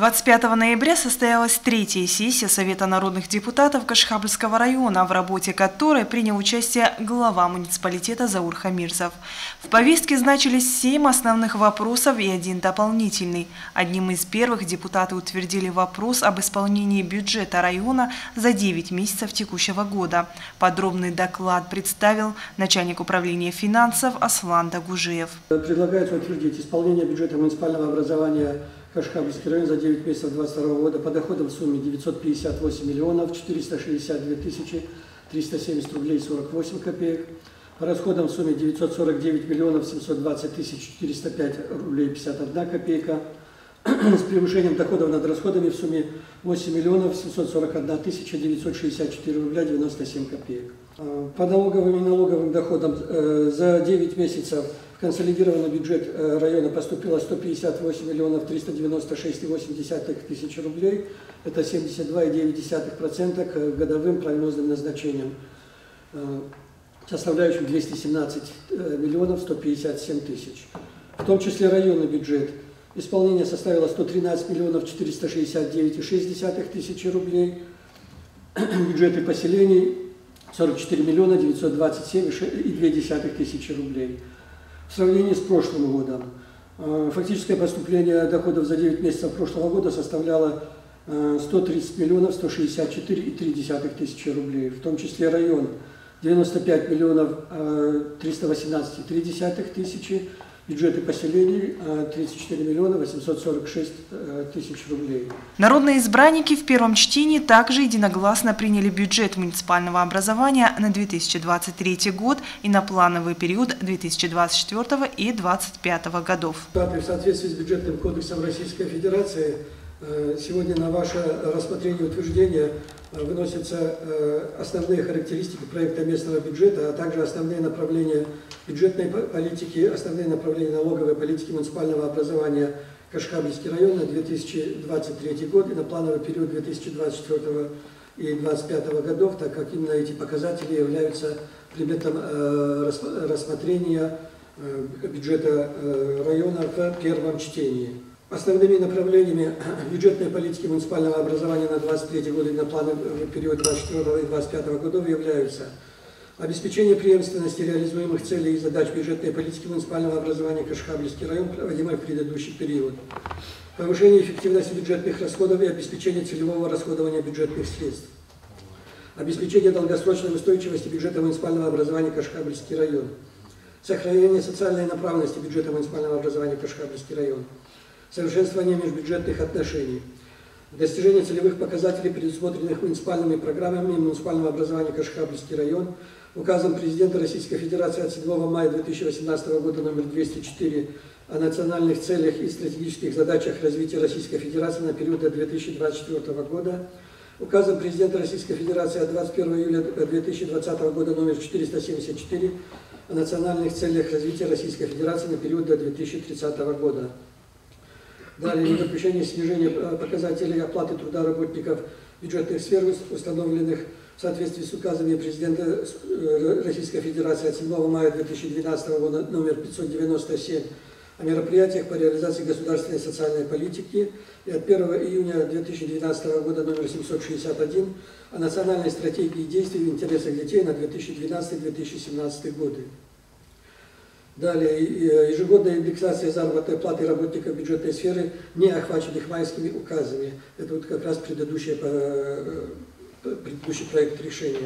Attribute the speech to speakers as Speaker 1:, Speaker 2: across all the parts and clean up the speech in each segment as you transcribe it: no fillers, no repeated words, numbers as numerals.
Speaker 1: 25 ноября состоялась третья сессия Совета народных депутатов Кашхабльского района, в работе которой принял участие глава муниципалитета Заур Хамирзов. В повестке значились 7 основных вопросов и 1 дополнительный. Одним из первых депутаты утвердили вопрос об исполнении бюджета района за 9 месяцев текущего года. Подробный доклад представил начальник управления финансов Аслан Дагужиев.
Speaker 2: Предлагается утвердить исполнение бюджета муниципального образования Кашхабльский район за 9 месяцев 2022 года по доходам в сумме 958 миллионов 462 тысячи 370 рублей 48 копеек, по расходам в сумме 949 миллионов 720 тысяч 405 рублей 51 копейка, с превышением доходов над расходами в сумме 8 миллионов 741 тысяча 964 рубля 97 копеек. По налоговым и налоговым доходам за 9 месяцев в консолидированный бюджет района поступило 158 миллионов 396,8 тысяч рублей. Это 72,9% к годовым прогнозным назначениям, составляющим 217 миллионов 157 тысяч. В том числе районный бюджет. Исполнение составило 113 миллионов 469,6 тысячи рублей. Бюджеты поселений 44 миллиона 927,2 тысячи рублей. В сравнении с прошлым годом фактическое поступление доходов за 9 месяцев прошлого года составляло 130 миллионов 164,3 тысячи рублей. В том числе район 95 миллионов 318,3 тысячи. Бюджеты поселений 34 миллиона 846 тысяч рублей.
Speaker 1: Народные избранники в первом чтении также единогласно приняли бюджет муниципального образования на 2023 год и на плановый период 2024 и 2025 годов.
Speaker 2: В соответствии с бюджетным кодексом Российской Федерации сегодня на ваше рассмотрение и утверждение выносятся основные характеристики проекта местного бюджета, а также основные направления бюджетной политики, основные направления налоговой политики муниципального образования Кашхабльский район на 2023 год и на плановый период 2024 и 2025 годов, так как именно эти показатели являются предметом рассмотрения бюджета района в первом чтении. Основными направлениями бюджетной политики муниципального образования на 2023 год и на плановый период 2024 и 2025 годов являются обеспечение преемственности реализуемых целей и задач бюджетной политики муниципального образования Кашхабльский район, проводимой в предыдущий период, повышение эффективности бюджетных расходов и обеспечение целевого расходования бюджетных средств, обеспечение долгосрочной устойчивости бюджета муниципального образования Кашхабльский район, сохранение социальной направленности бюджета муниципального образования Кашхабльский район, совершенствование межбюджетных отношений, достижение целевых показателей, предусмотренных муниципальными программами муниципального образования Кашхабльский район, указом президента Российской Федерации от 7 мая 2018 года номер 204 о национальных целях и стратегических задачах развития Российской Федерации на период до 2024 года, указом президента Российской Федерации от 21 июля 2020 года номер 474 о национальных целях развития Российской Федерации на период до 2030 года. Далее, недопущение снижения показателей оплаты труда работников бюджетных сфер, установленных в соответствии с указами президента Российской Федерации от 7 мая 2012 года номер 597 о мероприятиях по реализации государственной и социальной политики и от 1 июня 2012 года номер 761 о национальной стратегии действий в интересах детей на 2012-2017 годы. Далее, ежегодная индексация заработной платы работников бюджетной сферы, не охваченных майскими указами. Это вот как раз предыдущий проект решения.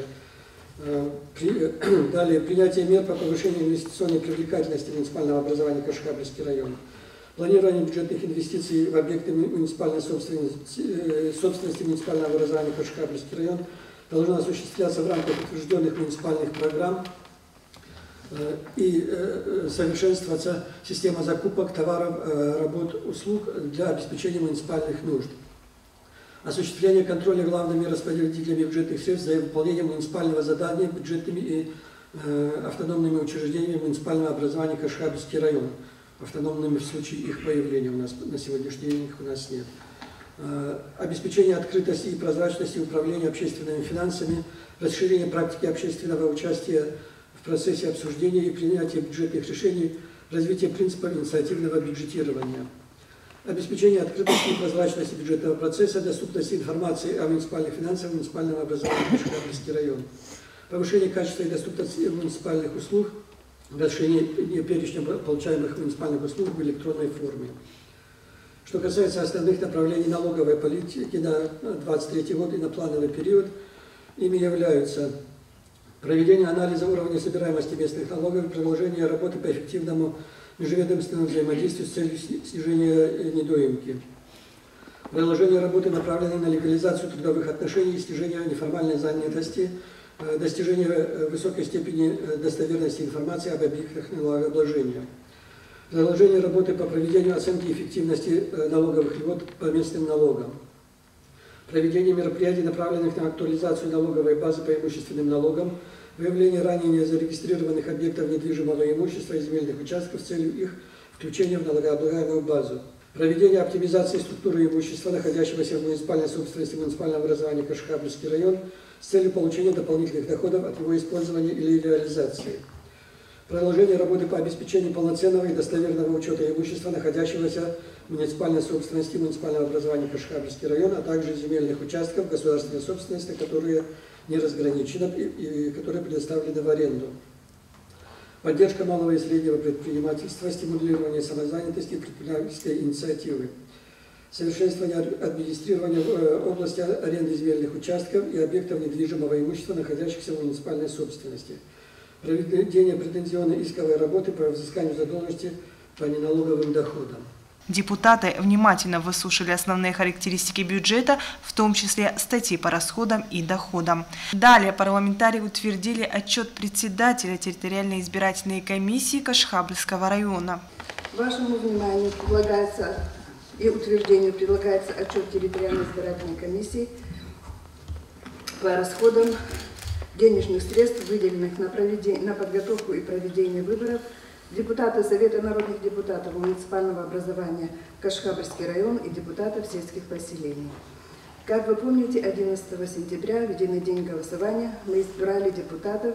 Speaker 2: Далее, принятие мер по повышению инвестиционной привлекательности муниципального образования Кашхабльский район. Планирование бюджетных инвестиций в объекты муниципальной собственности муниципального образования Кашхабльский район должно осуществляться в рамках утвержденных муниципальных программ и совершенствоваться система закупок товаров, работ, услуг для обеспечения муниципальных нужд. Осуществление контроля главными распорядителями бюджетных средств за выполнение муниципального задания бюджетными и автономными учреждениями муниципального образования Кашхабльский район. Автономными в случае их появления у нас на сегодняшний день их у нас нет. Обеспечение открытости и прозрачности управления общественными финансами, расширение практики общественного участия в процессе обсуждения и принятия бюджетных решений, развитие принципов инициативного бюджетирования. обеспечение открытости и прозрачности бюджетного процесса, доступности информации о муниципальных финансах, муниципальном образовании Кашхабльский район, повышение качества и доступности муниципальных услуг, расширение перечня получаемых муниципальных услуг в электронной форме. Что касается основных направлений налоговой политики на 2023 год и на плановый период, ими являются проведение анализа уровня собираемости местных налогов, продолжение работы по эффективному межведомственному взаимодействию с целью снижения недоимки, продолжение работы, направленной на легализацию трудовых отношений, снижение неформальной занятости, достижение высокой степени достоверности информации об объектах налогообложения, продолжение работы по проведению оценки эффективности налоговых льгот по местным налогам, проведение мероприятий, направленных на актуализацию налоговой базы по имущественным налогам, выявление ранее незарегистрированных объектов недвижимого имущества и земельных участков с целью их включения в налогооблагаемую базу, проведение оптимизации структуры имущества, находящегося в муниципальной собственности муниципального образования Кашхабльский район, с целью получения дополнительных доходов от его использования или реализации, продолжение работы по обеспечению полноценного и достоверного учета имущества, находящегося в муниципальной собственности муниципального образования Кашхабльский район, а также земельных участков государственной собственности, которые не разграничены и которые предоставлены в аренду. Поддержка малого и среднего предпринимательства, стимулирование самозанятости и предпринимательской инициативы. Совершенствование администрирования в области аренды земельных участков и объектов недвижимого имущества, находящихся в муниципальной собственности. Проведение претензионной исковой работы по взысканию задолженности по неналоговым доходам.
Speaker 1: Депутаты внимательно выслушали основные характеристики бюджета, в том числе статьи по расходам и доходам. Далее парламентарии утвердили отчет председателя территориальной избирательной комиссии Кашхабльского района.
Speaker 3: Вашему вниманию предлагается и утверждению предлагается отчет территориальной избирательной комиссии по расходам денежных средств, выделенных на подготовку и проведение выборов депутата Совета народных депутатов муниципального образования Кашхабльский район и депутатов сельских поселений. Как вы помните, 11 сентября, в единый день голосования, мы избирали депутатов,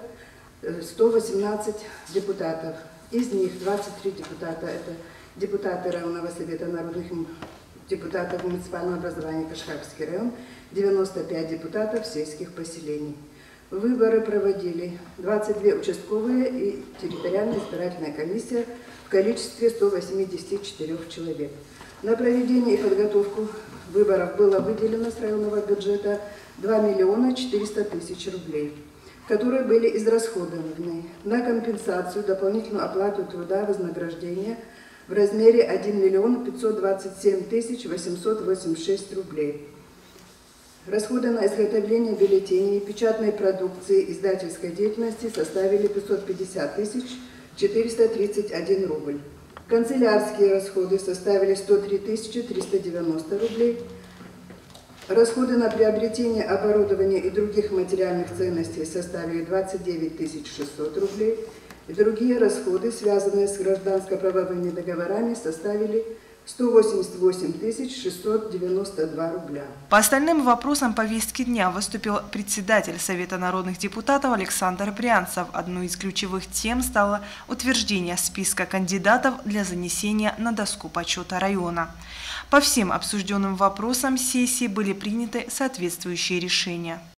Speaker 3: 118 депутатов. Из них 23 депутата – это депутаты районного Совета народных депутатов муниципального образования Кашхабльский район, 95 депутатов сельских поселений. Выборы проводили 22 участковые и территориальная избирательная комиссия в количестве 184 человек. На проведение и подготовку выборов было выделено с районного бюджета 2 миллиона 400 тысяч рублей, которые были израсходованы на компенсацию, дополнительную оплату труда, вознаграждения в размере 1 миллион 527 тысяч 886 рублей. Расходы на изготовление бюллетеней, печатной продукции, издательской деятельности составили 550 тысяч 431 рубль. Канцелярские расходы составили 103 тысячи 390 рублей. Расходы на приобретение оборудования и других материальных ценностей составили 29 600 рублей. И другие расходы, связанные с гражданско-правовыми договорами, составили 188 692 рубля.
Speaker 1: По остальным вопросам повестки дня выступил председатель Совета народных депутатов Александр Брянцев. Одной из ключевых тем стало утверждение списка кандидатов для занесения на доску почета района. По всем обсужденным вопросам сессии были приняты соответствующие решения.